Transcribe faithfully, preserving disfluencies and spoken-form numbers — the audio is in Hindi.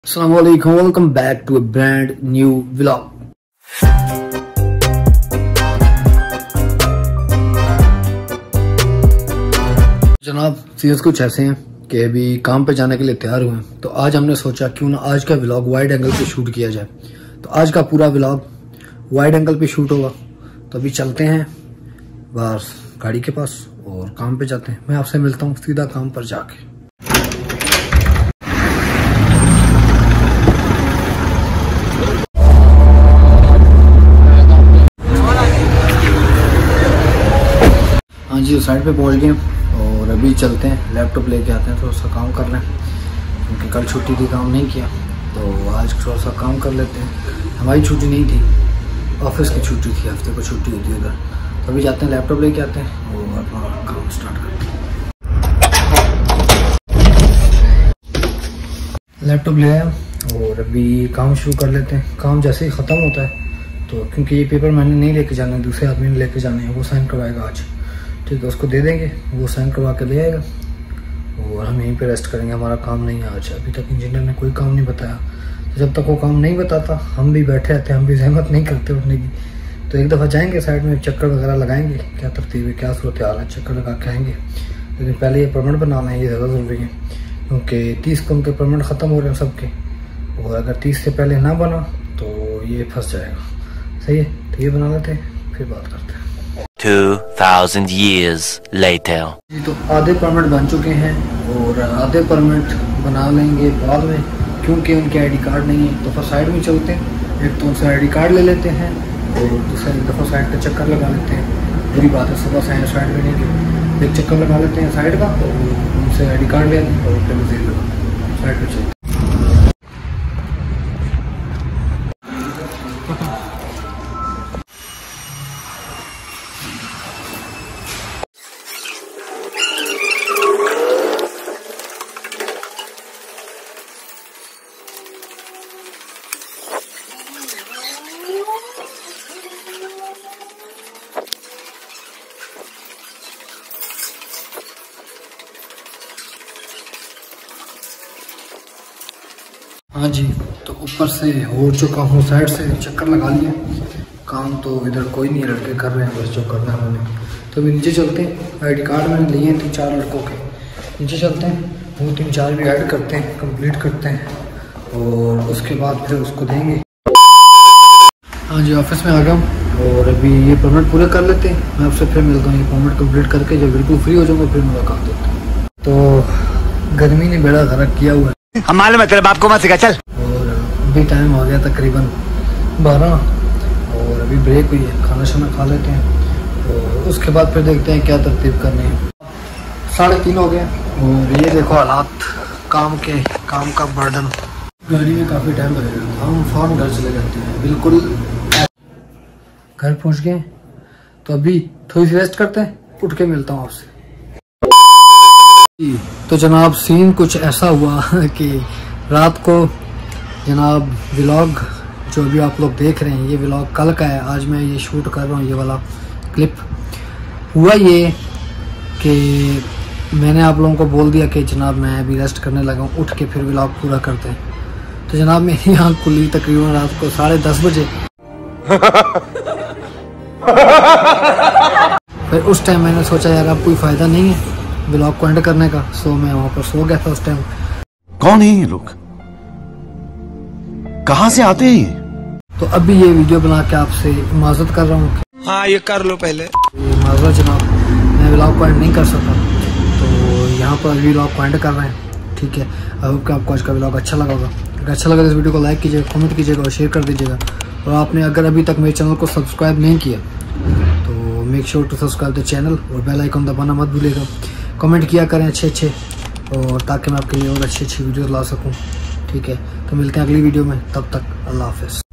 Assalamualaikum, welcome back to a brand new vlog। जनाब सीरियस कुछ ऐसे हैं कि अभी काम पे जाने के लिए तैयार हुए हैं, तो आज हमने सोचा क्यों ना आज का व्लॉग वाइड एंगल पे शूट किया जाए। तो आज का पूरा व्लॉग वाइड एंगल पे शूट होगा। तो अभी चलते हैं बस गाड़ी के पास और काम पे जाते हैं। मैं आपसे मिलता हूँ सीधा काम पर जाके। हाँ जी, साइड पे पहुंच गए और अभी चलते हैं, लैपटॉप लेके आते हैं, थोड़ा सा काम करना है क्योंकि कल छुट्टी थी, काम नहीं किया, तो आज थोड़ा सा काम कर लेते हैं। हमारी छुट्टी नहीं थी, ऑफिस की छुट्टी थी, हफ्ते को छुट्टी होती है उधर। तो अभी जाते हैं, लैपटॉप लेके आते हैं और अपना काम स्टार्ट करते हैं। लैपटॉप ले आया और अभी काम शुरू कर लेते हैं। काम जैसे ही ख़त्म होता है तो क्योंकि ये पेपर मैंने नहीं लेके जाना है, दूसरे आदमी ने लेके जाने हैं, वो साइन करवाएगा आज, ठीक है। उसको दे देंगे, वो साइन करवा के ले आएगा और हम यहीं पे रेस्ट करेंगे। हमारा काम नहीं है आज, अभी तक इंजीनियर ने कोई काम नहीं बताया। तो जब तक वो काम नहीं बताता हम भी बैठे रहते हैं, हम भी जहमत नहीं करते उठने की। तो एक दफ़ा जाएंगे साइड में, चक्कर वगैरह लगाएंगे, क्या तरतीब है, क्या सूरत हाल है, चक्कर लगा के आएंगे। लेकिन पहले ये परमिट बनाना है, ये ज़्यादा ज़रूरी है क्योंकि तीस को उनके परमिट ख़त्म हो रहे हैं सबके, और अगर तीस से पहले ना बना तो ये फंस जाएगा। सही है, तो ये बना लेते हैं, फिर बात करते हैं। two thousand years later। तो आधे परमिट बन चुके हैं और आधे परमिट बना लेंगे बाद में, क्योंकि उनके आईडी कार्ड नहीं है। तो फिर साइड में चलते हैं, एक तो उनसे आईडी कार्ड ले लेते हैं और दूसरा एक दफ़ा साइड का चक्कर लगा लेते हैं। बुरी बात है, सुबह से साइड में नहीं गए, एक चक्कर लगा लेते हैं साइड का और उनसे आईडी कार्ड ले लेते हैं और फिर साइड पर चलते हैं। हाँ जी, तो ऊपर से हो चुका हूँ, साइड से चक्कर लगा लिया। काम तो इधर कोई नहीं, लड़के कर रहे हैं बस जो करना है उन्हें। तो अभी नीचे चलते हैं, आईडी कार्ड मैंने लिए हैं तीन चार लड़कों के, नीचे चलते हैं, वो तीन चार भी ऐड करते हैं, कंप्लीट करते हैं और उसके बाद फिर उसको देंगे। हाँ जी, ऑफिस में आ गया हूँ और अभी ये परमिट पूरे कर लेते हैं। मैं आपसे फिर मिलता हूँ, ये परमिट कम्प्लीट करके जब बिल्कुल फ्री हो जाऊँगा फिर मुलाकात होती है। तो गर्मी ने बेड़ा गर्क किया हुआ है, हम मालूम है तेरे बाप को मत सिखा, चल। और अभी टाइम हो गया तकरीबन बारह और अभी ब्रेक हुई है, खाना शाना खा लेते हैं और उसके बाद फिर देखते हैं क्या तरतीब करनी है। साढ़े तीन हो गया और ये देखो हालात काम के, काम का बर्डन। गाड़ी में काफ़ी टाइम लगेगा, हम फौरन घर चले जाते हैं। बिल्कुल घर पहुँच गए तो अभी थोड़ी सी रेस्ट करते हैं, उठ के मिलता हूँ आपसे। तो जनाब सीन कुछ ऐसा हुआ कि रात को जनाब व्लॉग जो भी आप लोग देख रहे हैं, ये व्लॉग कल का है, आज मैं ये शूट कर रहा हूँ ये वाला क्लिप। हुआ ये कि मैंने आप लोगों को बोल दिया कि जनाब मैं अभी रेस्ट करने लगा हूँ, उठ के फिर व्लॉग पूरा करते हैं। तो जनाब मेरी आँख खुली तकरीबन रात को साढ़े दस बजे। फिर उस टाइम मैंने सोचा यार अब कोई फ़ायदा नहीं है व्लॉग को एंड करने का, सो मैं वहाँ पर सो गया था उस टाइम। कौन है ये लोग, कहाँ से आते हैं ये? तो अभी ये वीडियो बना के आपसे माजरत कर रहा हूँ। हाँ ये कर लो पहले। माजरत जनाब, मैं व्लॉग को एंड नहीं कर सका, तो यहाँ पर अभी व्लॉग को एंड कर रहे हैं, ठीक है। अब आपको आज का व्लॉग अच्छा लगा होगा, अगर अच्छा लगा तो इस वीडियो को लाइक कीजिएगा, कमेंट कीजिएगा और शेयर कर दीजिएगा। और आपने अगर अभी तक मेरे चैनल को सब्सक्राइब नहीं किया तो make sure to subscribe the channel और बेल आइकन दबाना मत भूलिएगा। कमेंट किया करें अच्छे अच्छे, और ताकि मैं आपके लिए और अच्छी अच्छी वीडियो ला सकूं, ठीक है। तो मिलते हैं अगली वीडियो में, तब तक अल्लाह हाफ़िज़।